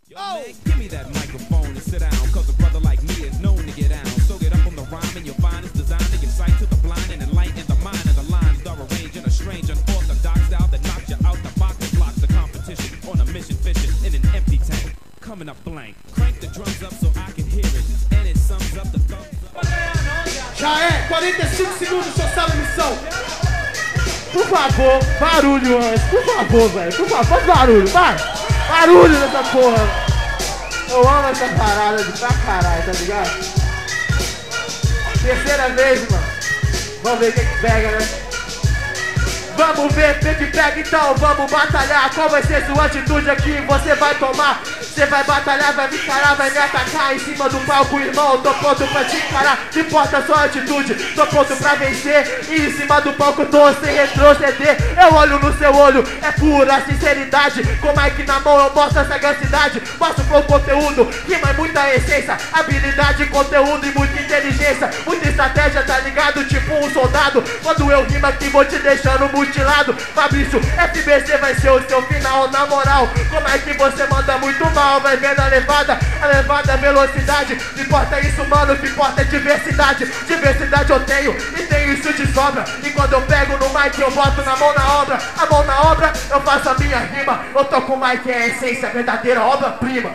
Oh! Give me that microphone and sit down, cause a brother like me is known to get down. So get up on the rhyme and you'll find it's designed to give sight to the blind and enlighten the mind. And the lines are arranged in a strange unorthodox style that knocks you out the box and blocks the competition. On a mission fishing in an empty tank, coming up blank. Crank the drums up so I can hear it, and it sums up the thumbs up. Já é, 45 segundos, seu sala missão. Por favor, barulho antes, por favor, velho. Por favor, faz barulho, vai. Barulho nessa porra. Eu amo essa parada de pra caralho, tá ligado? Terceira vez, mano. Vamos ver o que pega, né? Vamos ver o que pega, então vamos batalhar. Qual vai ser sua atitude aqui? Você vai tomar. Você vai batalhar, vai me encarar, vai me atacar em cima do palco, irmão. Tô pronto pra te encarar, não importa a sua atitude. Tô pronto pra vencer e em cima do palco tô sem retroceder. Eu olho no seu olho, é pura sinceridade. Com o mic na mão eu mostro a sagacidade. Mostro pro conteúdo, rima é muita essência. Habilidade, conteúdo e muita inteligência. Muita estratégia, tá ligado? Tipo um soldado. Quando eu rimo aqui vou te deixando mutilado. Fabrício, FBC vai ser o seu final, na moral. Como é que você manda muito mal? Vai vendo a levada é velocidade. Não importa isso, mano, o que importa é diversidade. Diversidade eu tenho, e tenho isso de sobra. E quando eu pego no mic eu boto na mão na obra. A mão na obra, eu faço a minha rima. Eu tô com o mic, é a essência, a verdadeira obra-prima.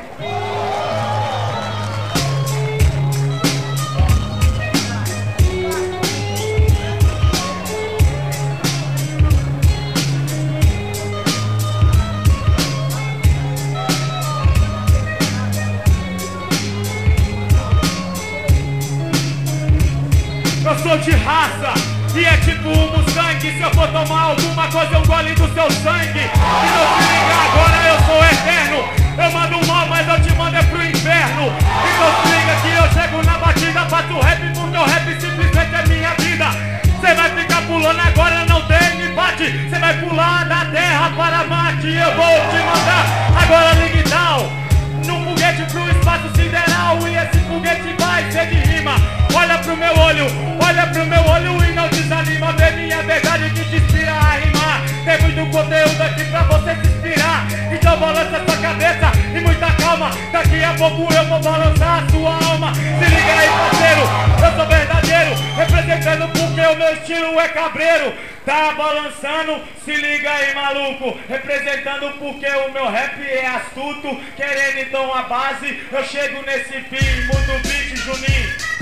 Eu sou de raça, e é tipo um Mustang. Se eu for tomar alguma coisa, eu gole do seu sangue. E não se liga agora, eu sou eterno. Eu mando mal, mas eu te mando é pro inferno. E não se liga que eu chego na batida, faço rap, porque o rap simplesmente é minha vida. Cê vai ficar pulando agora, não tem empate. Cê vai pular da terra para Marte. Eu vou te mandar agora ligue down num foguete pro espaço sideral. E esse foguete vai ser de rima. Olha pro meu olho e não desanima. Vê minha verdade que te inspira a rimar. Tem muito conteúdo aqui pra você se inspirar. Então balança sua cabeça e muita calma. Daqui a pouco eu vou balançar a sua alma. Se liga aí, parceiro, eu sou verdadeiro, representando porque o meu estilo é cabreiro. Tá balançando, se liga aí, maluco, representando porque o meu rap é astuto. Querendo então a base, eu chego nesse fim. Mudo o beat, Juninho.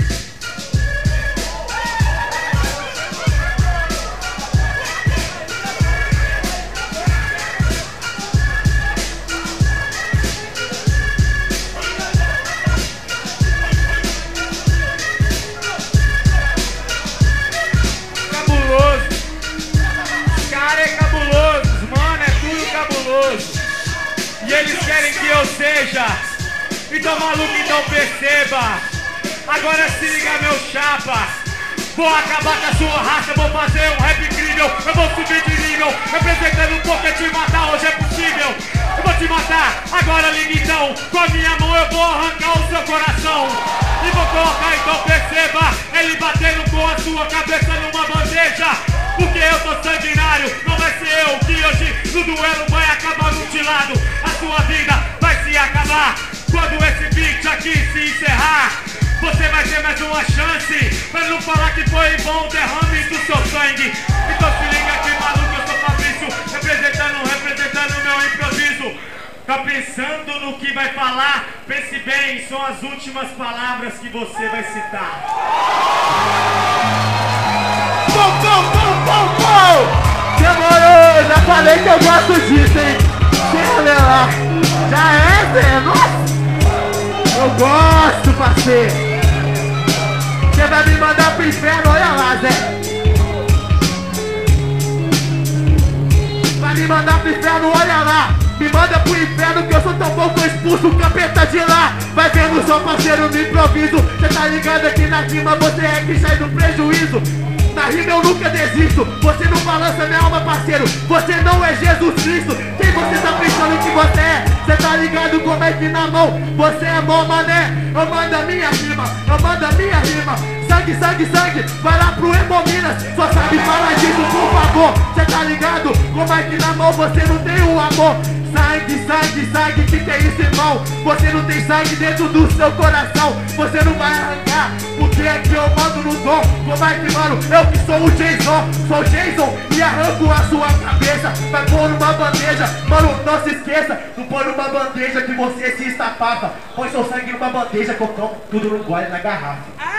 E eles querem que eu seja. Então maluco, então perceba. Agora se liga, meu chapa. Vou acabar com a sua raça, vou fazer um rap incrível. Eu vou subir de nível, representando porque te matar hoje é possível. Eu vou te matar, agora liga então. Com a minha mão eu vou arrancar o seu coração. E vou colocar, então perceba, ele batendo com a sua cabeça numa bandeja. Porque eu tô sanguinário, não vai ser eu que hoje no duelo vai acabar mutilado. A sua vida vai se acabar quando esse beat aqui se encerrar. Você vai ter mais uma chance pra não falar que foi bom o derrame do seu sangue. Então se liga aqui, maluco, eu sou Fabrício, representando o meu improviso. Tá pensando no que vai falar? Pense bem, são as últimas palavras que você vai citar. Demorou, já falei que eu gosto disso, hein? Olha lá, já é, Zé? Nossa! Eu gosto, parceiro! Você vai me mandar pro inferno, olha lá, Zé! Vai me mandar pro inferno, olha lá! Me manda pro inferno que eu sou tão bom que eu expulso o capeta de lá. Vai vendo só, parceiro, no improviso. Cê tá ligado aqui na rima, você é que sai do prejuízo. Na rima eu nunca desisto. Você não balança minha alma, parceiro. Você não é Jesus Cristo. Quem você tá pensando que você é? Cê tá ligado como é que na mão você é mó mané. Eu mando a minha rima, eu mando a minha rima. Sangue, sangue, sangue, vai lá pro Hemominas. Só sabe falar disso, por favor. Cê tá ligado? Como é que na mão você não tem o amor? Sangue, sangue, sangue, que é isso, irmão? Você não tem sangue dentro do seu coração. Você não vai arrancar, porque aqui eu mando no dom. Como é que, mano, eu que sou o Jason. Sou o Jason e arranco a sua cabeça. Vai pôr numa bandeja, mano, não se esqueça. Não põe numa bandeja que você se estapava. Põe seu sangue numa bandeja, cocão, tudo no gole, na garrafa.